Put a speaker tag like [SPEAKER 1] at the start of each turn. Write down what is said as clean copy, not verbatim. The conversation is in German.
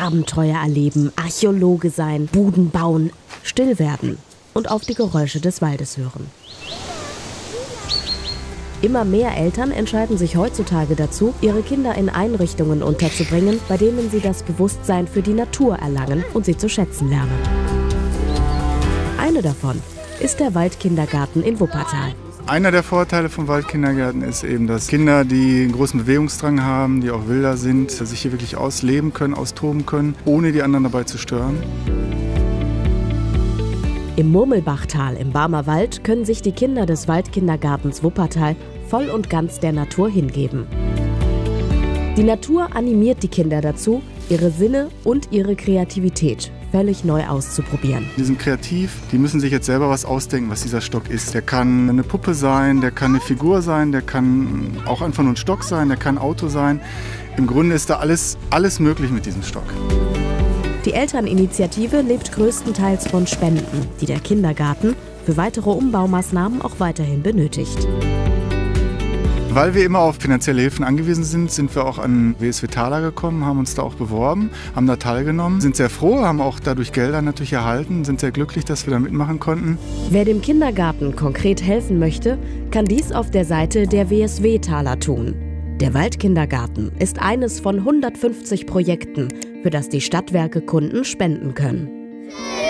[SPEAKER 1] Abenteuer erleben, Archäologe sein, Buden bauen, still werden und auf die Geräusche des Waldes hören. Immer mehr Eltern entscheiden sich heutzutage dazu, ihre Kinder in Einrichtungen unterzubringen, bei denen sie das Bewusstsein für die Natur erlangen und sie zu schätzen lernen. Eine davon ist der Waldkindergarten in Wuppertal.
[SPEAKER 2] Einer der Vorteile vom Waldkindergarten ist eben, dass Kinder, die einen großen Bewegungsdrang haben, die auch wilder sind, sich hier wirklich ausleben können, austoben können, ohne die anderen dabei zu stören.
[SPEAKER 1] Im Murmelbachtal im Barmer Wald können sich die Kinder des Waldkindergartens Wuppertal voll und ganz der Natur hingeben. Die Natur animiert die Kinder dazu, ihre Sinne und ihre Kreativität völlig neu auszuprobieren.
[SPEAKER 2] Die sind kreativ, die müssen sich jetzt selber was ausdenken, was dieser Stock ist. Der kann eine Puppe sein, der kann eine Figur sein, der kann auch einfach nur ein Stock sein, der kann ein Auto sein. Im Grunde ist da alles möglich mit diesem Stock.
[SPEAKER 1] Die Elterninitiative lebt größtenteils von Spenden, die der Kindergarten für weitere Umbaumaßnahmen auch weiterhin benötigt.
[SPEAKER 2] Weil wir immer auf finanzielle Hilfen angewiesen sind, sind wir auch an WSW Thaler gekommen, haben uns da auch beworben, haben da teilgenommen, sind sehr froh, haben auch dadurch Gelder natürlich erhalten, sind sehr glücklich, dass wir da mitmachen konnten.
[SPEAKER 1] Wer dem Kindergarten konkret helfen möchte, kann dies auf der Seite der WSW Thaler tun. Der Waldkindergarten ist eines von 150 Projekten, für das die Stadtwerke Kunden spenden können.